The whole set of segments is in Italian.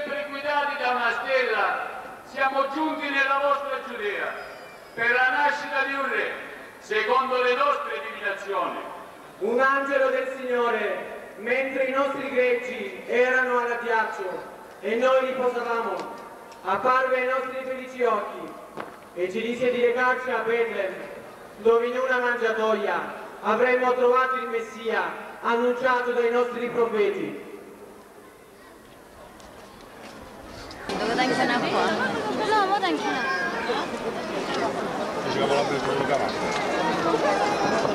sempre guidati da una stella, siamo giunti nella vostra Giudea per la nascita di un re, secondo le nostre divinazioni. Un angelo del Signore, mentre i nostri greggi erano all'addiaccio e noi riposavamo, apparve ai nostri felici occhi e ci disse di recarci a Betlem, dove in una mangiatoia avremmo trovato il Messia annunciato dai nostri profeti. Dove da inchianare qua? No, ma da inchianare. Ci cavolo per quello cavallo.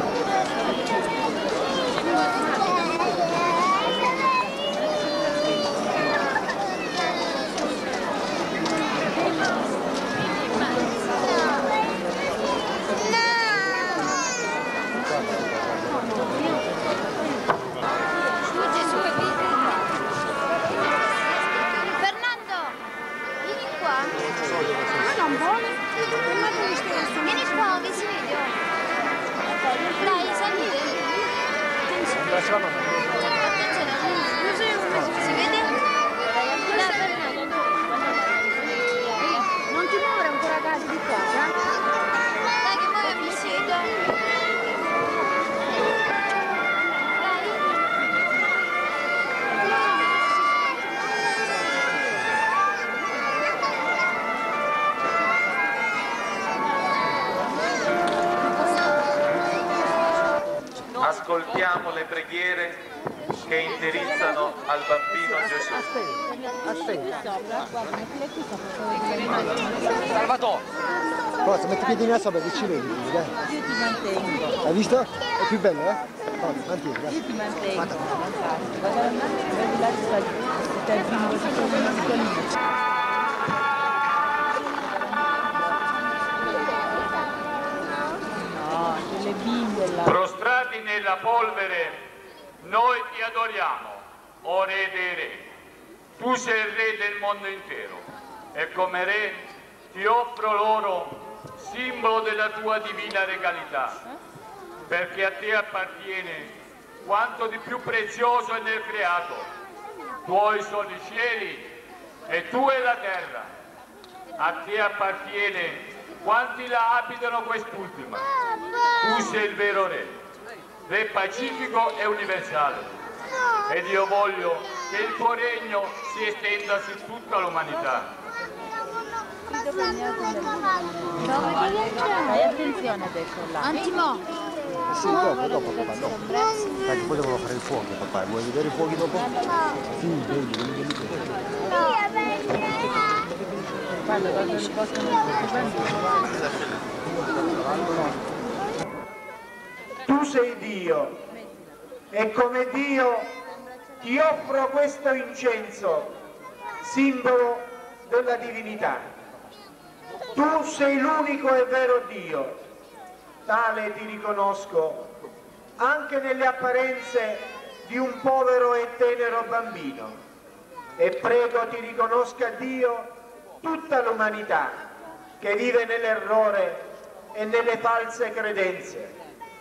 Vieni qua, che si vede. Dai, salite. Attenzione. Si vede? Dai, Fernando. Non ti muovere ancora a casa di qua, Dai, che poi mi siedo. Ascoltiamo le preghiere che indirizzano al bambino Gesù. Aspetta. Salvatore! Forza, metti i piedini sopra che ci vedi, dai. Io ti mantengo. Hai visto? È più bello, eh? Forza, mantieni, dai. Io ti mantengo. Vado avanti, vedi là, sta il primo piccolino. Le bimbe là. Prostrati nella polvere, noi ti adoriamo, o Re dei Re. Tu sei il Re del mondo intero e come Re ti offro loro, simbolo della tua divina regalità, perché a te appartiene quanto di più prezioso è nel creato. Tuoi sono i cieli e tu è la terra. A te appartiene quanti la abitano quest'ultima. Tu sei il vero Re, Re pacifico e universale. Ed io voglio che il tuo regno si estenda su tutta l'umanità. Fai attenzione adesso là. Antimo. Sì, dopo papà, dopo. Dai, poi devono fare il fuoco, papà. Vuoi vedere i fuochi dopo? Sì, vedi. Tu sei Dio e come Dio ti offro questo incenso, simbolo della divinità. Tu sei l'unico e vero Dio, tale ti riconosco anche nelle apparenze di un povero e tenero bambino, e prego ti riconosca Dio tutta l'umanità che vive nell'errore e nelle false credenze.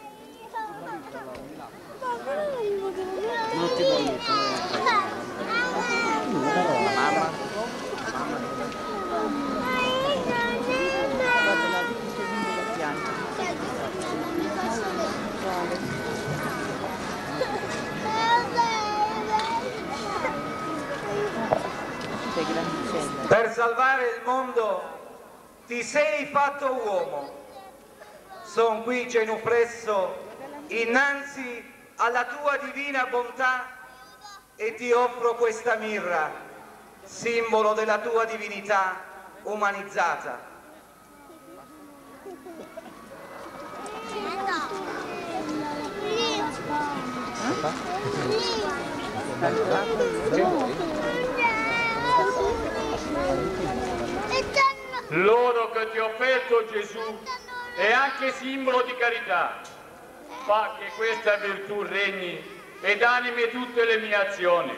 Per salvare il mondo ti sei fatto uomo. Son qui genuflesso innanzi alla tua divina bontà e ti offro questa mirra, simbolo della tua divinità umanizzata. L'oro che ti ho offerto, Gesù, è anche simbolo di carità. Fa che questa virtù regni ed animi tutte le mie azioni.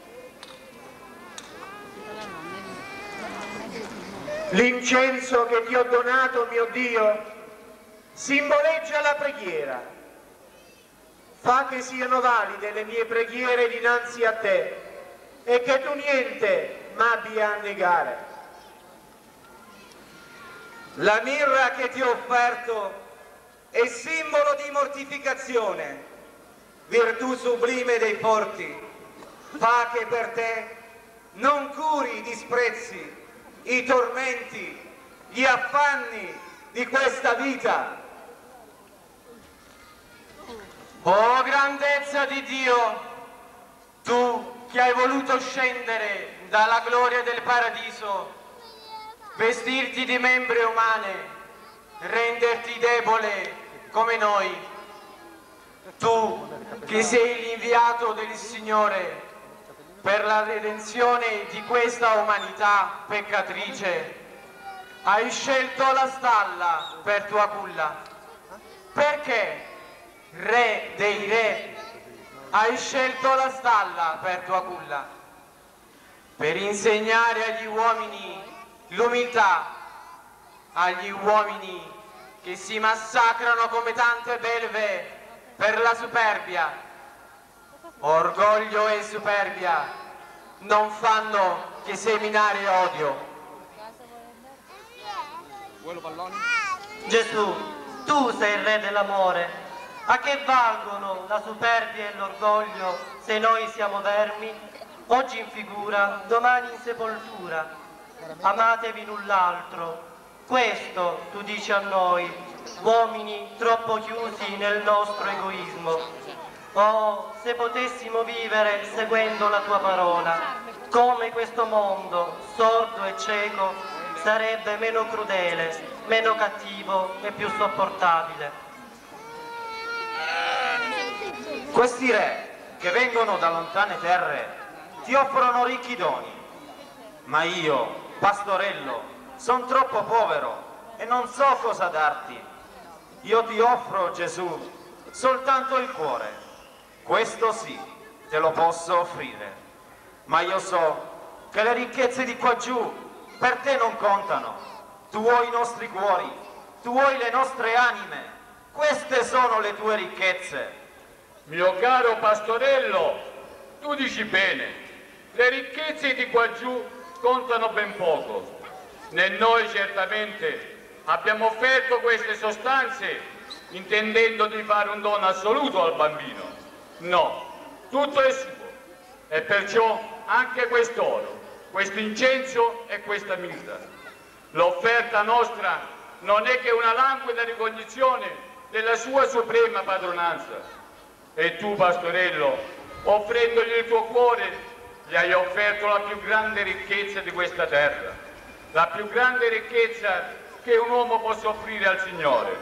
L'incenso che ti ho donato, mio Dio, simboleggia la preghiera. Fa che siano valide le mie preghiere dinanzi a te e che tu niente ma abbia a negare. La mirra che ti ho offerto è simbolo di mortificazione, virtù sublime dei forti. Fa che per te non curi i disprezzi, i tormenti, gli affanni di questa vita. Oh grandezza di Dio, tu che hai voluto scendere dalla gloria del paradiso, vestirti di membri umane, renderti debole come noi, tu che sei l'inviato del Signore per la redenzione di questa umanità peccatrice, hai scelto la stalla per tua culla. Perché, Re dei Re, hai scelto la stalla per tua culla? Per insegnare agli uomini l'umiltà, agli uomini che si massacrano come tante belve per la superbia. Orgoglio e superbia non fanno che seminare odio. Gesù, tu sei il Re dell'amore. A che valgono la superbia e l'orgoglio se noi siamo vermi? Oggi in figura, domani in sepoltura. Amatevi l'un l'altro. Questo tu dici a noi, uomini troppo chiusi nel nostro egoismo. Oh, se potessimo vivere seguendo la tua parola, come questo mondo, sordo e cieco, sarebbe meno crudele, meno cattivo e più sopportabile. Questi re che vengono da lontane terre ti offrono ricchi doni, ma io, pastorello, sono troppo povero e non so cosa darti. Io ti offro, Gesù, soltanto il cuore. Questo sì, te lo posso offrire, ma io so che le ricchezze di qua giù per te non contano. Tu vuoi i nostri cuori, tu vuoi le nostre anime, queste sono le tue ricchezze. Mio caro pastorello, tu dici bene, le ricchezze di qua giù contano ben poco, né noi certamente abbiamo offerto queste sostanze intendendo di fare un dono assoluto al bambino. No, tutto è suo, e perciò anche quest'oro, questo incenso e questa mirra. L'offerta nostra non è che una languida ricognizione della sua suprema padronanza. E tu, pastorello, offrendogli il tuo cuore, gli hai offerto la più grande ricchezza di questa terra, la più grande ricchezza che un uomo possa offrire al Signore.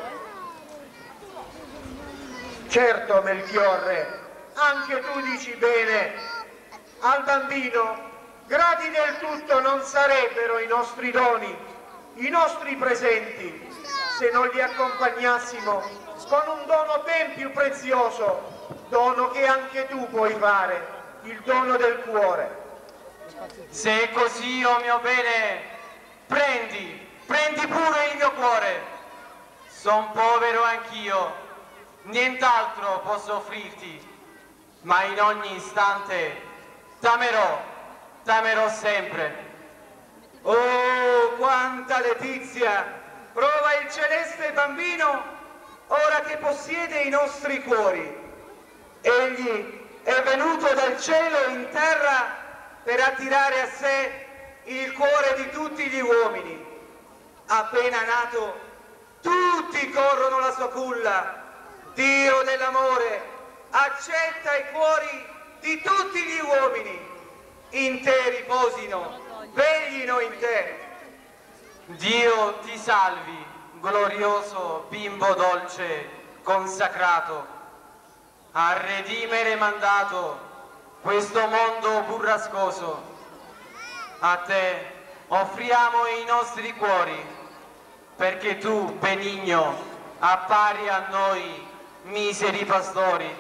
Certo, Melchiorre, anche tu dici bene, al bambino grati del tutto non sarebbero i nostri doni, i nostri presenti, se non li accompagnassimo con un dono ben più prezioso, dono che anche tu puoi fare, il dono del cuore. Se è così, oh mio bene, prendi pure il mio cuore. Son povero anch'io, nient'altro posso offrirti, ma in ogni istante t'amerò sempre. Oh, quanta letizia prova il celeste bambino ora che possiede i nostri cuori. Egli è venuto dal cielo in terra per attirare a sé il cuore di tutti gli uomini. Appena nato, tutti corrono alla sua culla. Dio dell'amore accetta i cuori di tutti gli uomini. In te riposino, veglino in te. Dio ti salvi, glorioso bimbo dolce, consacrato, a redimere mandato questo mondo burrascoso. A te offriamo i nostri cuori, perché tu, benigno, appari a noi, miseri pastori.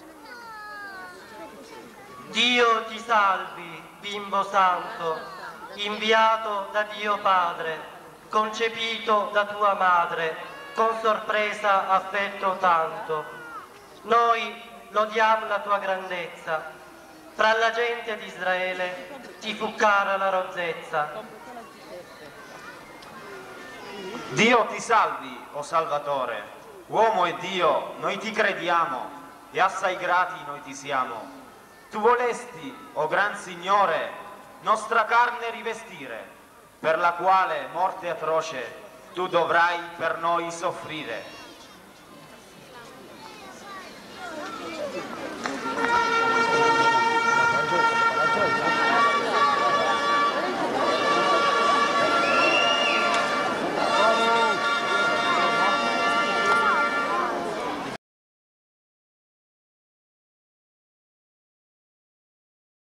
Dio ti salvi, bimbo santo, inviato da Dio Padre, concepito da tua madre, con sorpresa affetto tanto. Noi lodiamo la tua grandezza, Fra la gente di Israele ti fu cara la rozzezza. Dio ti salvi, o Salvatore, uomo e Dio, noi ti crediamo e assai grati noi ti siamo. Tu volesti, o gran Signore, nostra carne rivestire, per la quale morte atroce tu dovrai per noi soffrire.